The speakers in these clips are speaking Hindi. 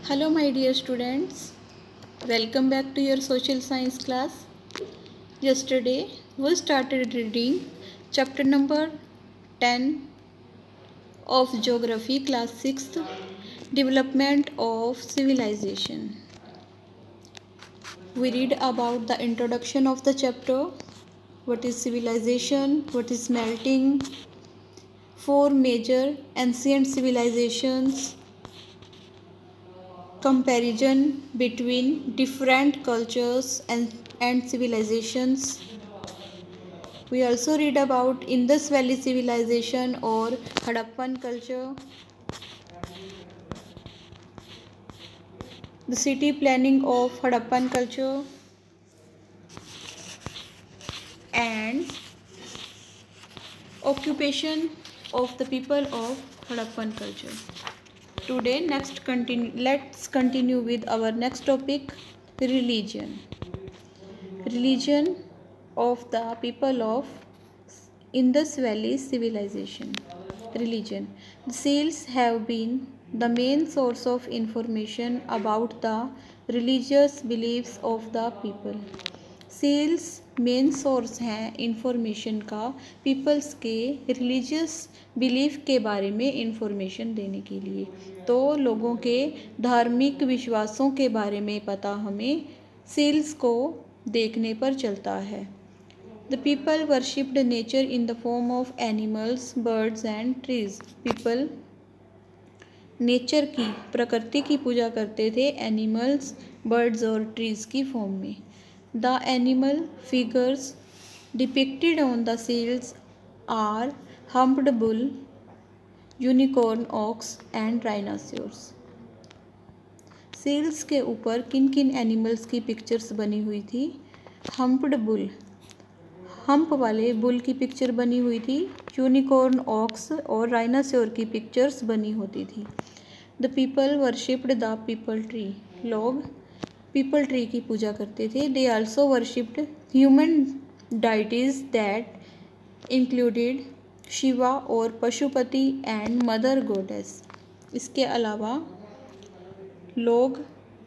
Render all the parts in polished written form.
Hello my dear students, welcome back to your social science class. Yesterday we started reading chapter number 10 of Geography class 6th, Development of Civilization. We read about the introduction of the chapter, what is civilization, what is melting, 4 major ancient civilizations, comparison between different cultures and civilizations. We also read about Indus Valley civilization or Harappan culture, the city planning of Harappan culture, and occupation of the people of Harappan culture. Today let's continue with our next topic, religion. Religion of the people of Indus Valley civilization. Religion. The seals have been the main source of information about the religious beliefs of the people. Seals main source हैं इंफॉर्मेशन का पीपल्स के रिलीजियस बिलीफ के बारे में इंफॉर्मेशन देने के लिए। तो लोगों के धार्मिक विश्वासों के बारे में पता हमें सेल्स को देखने पर चलता है। The people worshipped nature in the form of animals, birds and trees. People nature की, प्रकृति की पूजा करते थे एनिमल्स, बर्ड्स और ट्रीज की फॉर्म में। The animal figures depicted on the seals are humped bull, unicorn, ox and rhinoceros. Seals के ऊपर किन किन एनिमल्स की पिक्चर्स बनी हुई थी? हम्प्ड बुल, हम्प वाले बुल की पिक्चर बनी हुई थी। यूनिकॉर्न, ऑक्स और राइनासोर की पिक्चर्स बनी होती थी। The people worshipped the peepal tree. लोग पीपल ट्री की पूजा करते थे। They also worshipped human deities that included Shiva और पशुपति एंड मदर गॉडेस। इसके अलावा लोग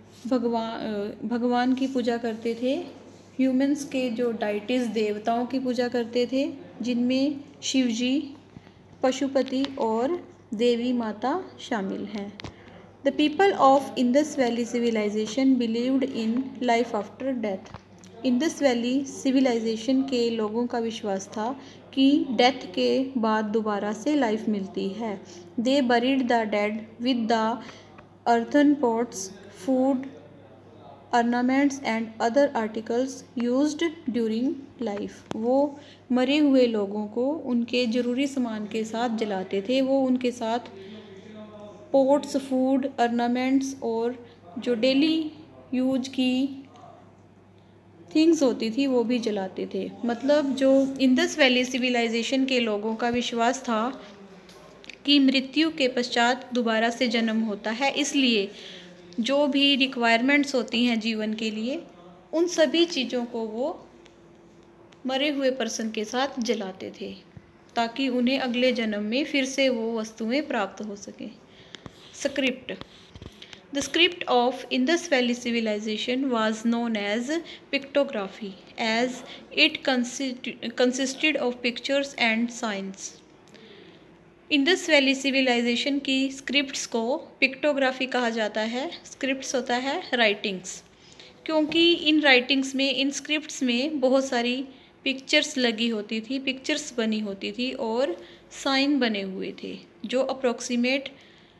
भगवान की पूजा करते थे। ह्यूमंस के जो डाइटीज देवताओं की पूजा करते थे, जिनमें शिवजी, पशुपति और देवी माता शामिल हैं। The people of Indus Valley civilization believed in life after death. Indus Valley civilization के लोगों का विश्वास था कि डेथ के बाद दोबारा से लाइफ मिलती है। They buried the dead with the earthen pots, food, ornaments and other articles used during life. वो मरे हुए लोगों को उनके ज़रूरी सामान के साथ जलाते थे। वो उनके साथ पोट्स, फूड, अर्नामेंट्स और जो डेली यूज की थिंग्स होती थी वो भी जलाते थे। मतलब जो इंडस वैली सिविलाइजेशन के लोगों का विश्वास था कि मृत्यु के पश्चात दोबारा से जन्म होता है, इसलिए जो भी रिक्वायरमेंट्स होती हैं जीवन के लिए, उन सभी चीज़ों को वो मरे हुए पर्सन के साथ जलाते थे ताकि उन्हें अगले जन्म में फिर से वो वस्तुएं प्राप्त हो सकें। Script. The script of Indus Valley civilization was known as pictography, as it consisted of pictures and signs. Indus valley civilization की स्क्रिप्ट्स को पिक्टोग्राफी कहा जाता है। स्क्रिप्ट्स होता है राइटिंग्स, क्योंकि इन राइटिंग्स में, इन स्क्रिप्ट्स में बहुत सारी पिक्चर्स लगी होती थी, पिक्चर्स बनी होती थी और साइन बने हुए थे जो अप्रोक्सीमेट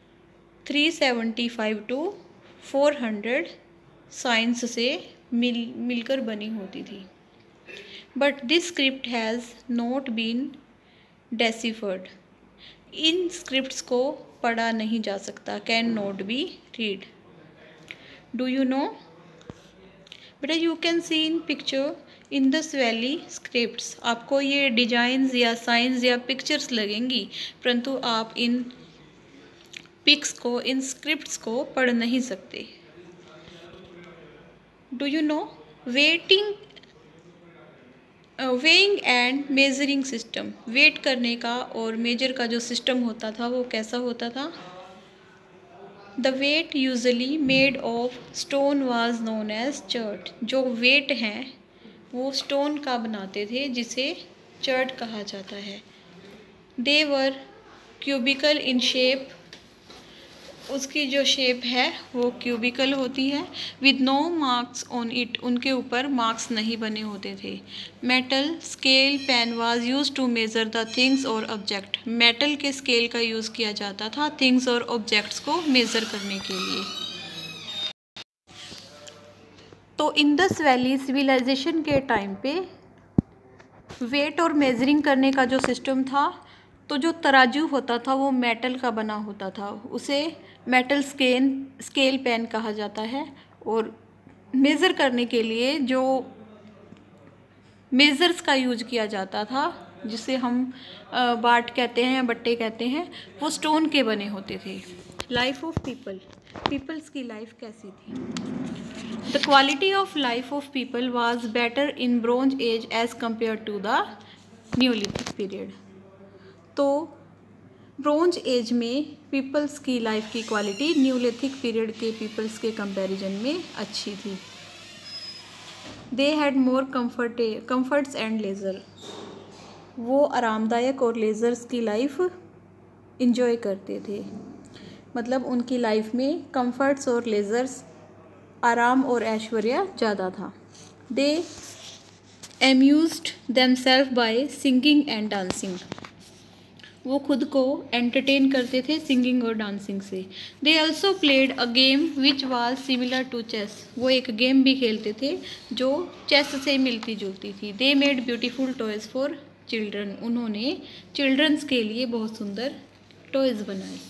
375 to 400 साइंस से मिलकर बनी होती थी। But this script has not been deciphered. इन स्क्रिप्ट्स को पढ़ा नहीं जा सकता, can not be read. Do you know बेटा, you can see in picture Indus valley scripts. आपको ये डिजाइंस या साइंस या पिक्चर्स लगेंगी, परंतु आप इन पिक्स को, इन स्क्रिप्ट्स को पढ़ नहीं सकते। Do you know weighing and measuring system. Weight करने का और मेजर का जो सिस्टम होता था वो कैसा होता था? The weight usually made of stone was known as chert. जो वेट हैं वो स्टोन का बनाते थे जिसे चर्ट कहा जाता है। They were cubical in shape. उसकी जो शेप है वो क्यूबिकल होती है। With no marks on it. उनके ऊपर मार्क्स नहीं बने होते थे। Metal scale pen was use to measure the things और ऑब्जेक्ट। मेटल के स्केल का यूज़ किया जाता था थिंग्स और ऑब्जेक्ट्स को मेज़र करने के लिए। तो इंडस वैली सिविलाइजेशन के टाइम पे वेट और मेजरिंग करने का जो सिस्टम था, तो जो तराजू होता था वो मेटल का बना होता था, उसे मेटल स्केल पेन कहा जाता है। और मेज़र करने के लिए जो मेज़र्स का यूज किया जाता था, जिसे हम बाट कहते हैं या बट्टे कहते हैं, वो स्टोन के बने होते थे। लाइफ ऑफ पीपल्स की लाइफ कैसी थी? The quality of life of people was better in bronze age age compare to the neolithic period. तो ब्रोंज एज में पीपल्स की लाइफ की क्वालिटी न्यूलिथिक पीरियड के पीपल्स के कंपैरिजन में अच्छी थी। They had more comforts and leisure. वो आरामदायक और लेज़र्स की लाइफ इंजॉय करते थे। मतलब उनकी लाइफ में कम्फर्ट्स और लेज़र्स, आराम और ऐश्वर्य ज़्यादा था। They amused themselves by singing and dancing. वो खुद को एंटरटेन करते थे सिंगिंग और डांसिंग से। They also played a game which was similar to chess. वो एक गेम भी खेलते थे जो चेस से मिलती जुलती थी। They made beautiful toys for children. उन्होंने चिल्ड्रंस के लिए बहुत सुंदर टॉयज़ बनाए।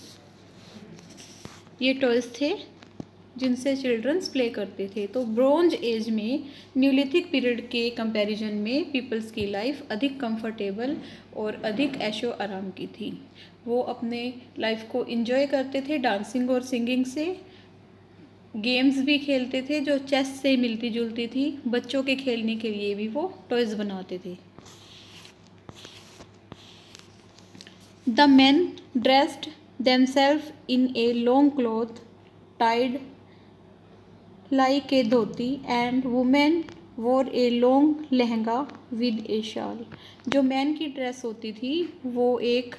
ये टॉयज़ थे जिनसे चिल्ड्रंस प्ले करते थे। तो ब्रोंज एज में न्यूलिथिक पीरियड के कंपैरिजन में पीपल्स की लाइफ अधिक कंफर्टेबल और अधिक ऐशो आराम की थी। वो अपने लाइफ को एंजॉय करते थे डांसिंग और सिंगिंग से। गेम्स भी खेलते थे जो चेस से मिलती जुलती थी। बच्चों के खेलने के लिए भी वो टॉयज़ बनाते थे। The men dressed themselves in a long cloth tied like a dhoti and women wore a long lehenga with a shawl। जो मैन की ड्रेस होती थी वो एक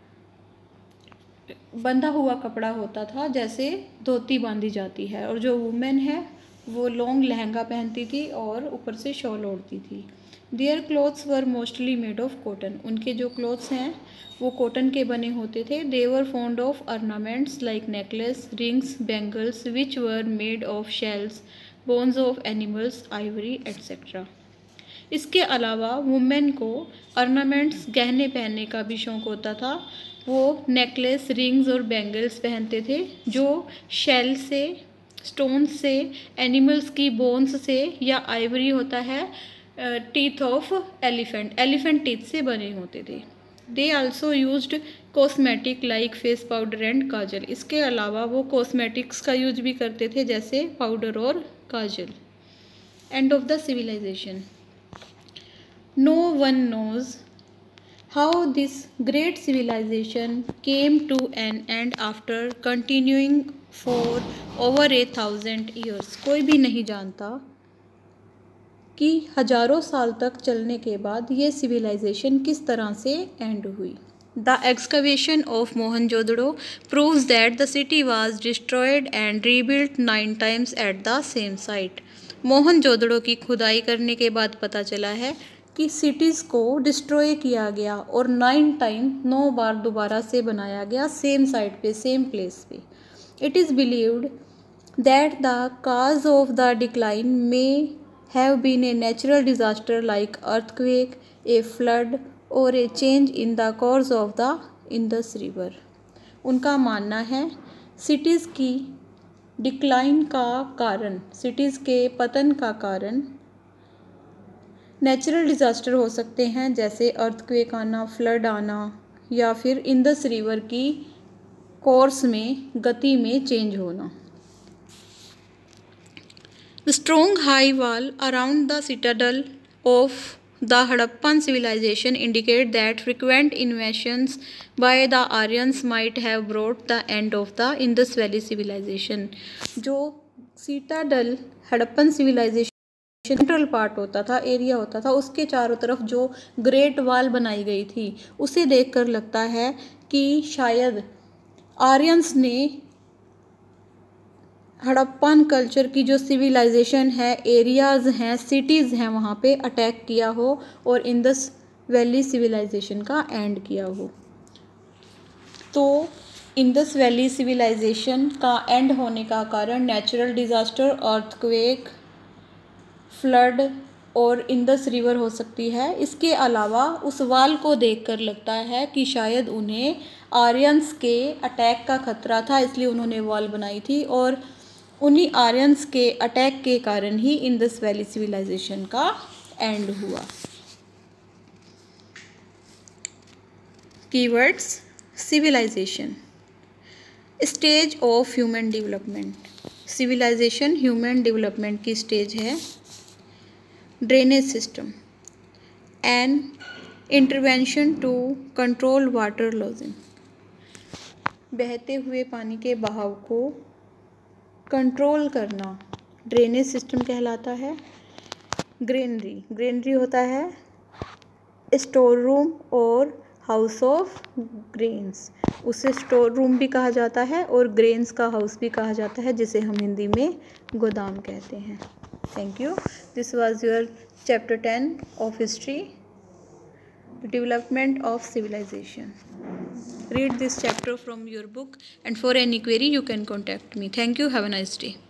बंधा हुआ कपड़ा होता था जैसे धोती बांधी जाती है, और जो वुमेन है वो लॉन्ग लहंगा पहनती थी और ऊपर से शॉल ओढ़ती थी। Their clothes were mostly made of cotton. उनके जो क्लोथ्स हैं वो कॉटन के बने होते थे। They were fond of ornaments like necklace, rings, bangles which were made of shells, bones of animals, ivory etcetera. इसके अलावा वुमेन को ऑर्नामेंट्स, गहने पहनने का भी शौक़ होता था। वो नेकलेस, रिंग्स और बैंगल्स पहनते थे जो शेल से, स्टोन से, एनिमल्स की बोन्स से, या आइवरी होता है टीथ ऑफ एलिफेंट टीथ से बने होते थे। They also used cosmetic like face powder and kajal. इसके अलावा वो कॉस्मेटिक्स का यूज भी करते थे जैसे पाउडर और काजल। End of the civilization. No one knows how this great civilization came to an end after continuing for over 1000 years। कोई भी नहीं जानता कि हजारों साल तक चलने के बाद ये सिविलाइजेशन किस तरह से एंड हुई। The excavation of Mohenjodaro proves that the city was destroyed and rebuilt 9 times at the same site. Mohenjodaro की खुदाई करने के बाद पता चला है कि सिटीज़ को डिस्ट्रॉय किया गया और 9 बार दोबारा से बनाया गया, सेम साइट पे, सेम प्लेस पे। It is believed that the cause of the decline may have been a natural disaster like earthquake, a flood or a change in the course of the Indus River। उनका मानना है सिटीज़ की डिक्लाइन का कारण, सिटीज़ के पतन का कारण नेचुरल डिज़ास्टर हो सकते हैं जैसे अर्थक्वेक आना, फ्लड आना, या फिर इंडस रिवर की कोर्स में, गति में चेंज होना। The strong high wall around the citadel of the Harappan civilization indicate that frequent invasions by the Aryans might have brought the end of the Indus Valley civilization. जो citadel Harappan civilization central part होता था, एरिया होता था, उसके चारों तरफ जो ग्रेट वॉल बनाई गई थी, उसे देखकर लगता है कि शायद आर्यंस ने हड़प्पन कल्चर की जो सिविलाइजेशन है, एरियाज़ हैं, सिटीज़ हैं, वहाँ पे अटैक किया हो और इंडस वैली सिविलाइजेशन का एंड किया हो। तो इंडस वैली सिविलाइजेशन का एंड होने का कारण नेचुरल डिज़ास्टर, अर्थक्वेक, फ्लड और इंडस रिवर हो सकती है। इसके अलावा उस वाल को देखकर लगता है कि शायद उन्हें आर्यंस के अटैक का खतरा था, इसलिए उन्होंने वॉल बनाई थी और उन्हीं आर्यंस के अटैक के कारण ही इंडस वैली सिविलाइजेशन का एंड हुआ। Keywords: civilization, stage of human development. Civilization human development की स्टेज है। Drainage system, an intervention to control water losing. बहते हुए पानी के बहाव को कंट्रोल करना ड्रेनेज सिस्टम कहलाता है। ग्रेनरी, ग्रेनरी होता है स्टोर रूम और हाउस ऑफ ग्रेन्स। उसे स्टोर रूम भी कहा जाता है और ग्रेन्स का हाउस भी कहा जाता है, जिसे हम हिंदी में गोदाम कहते हैं। Thank you. This was your chapter 10 of history, the development of civilization. Read this chapter from your book, and for any query you can contact me. Thank you. Have a nice day.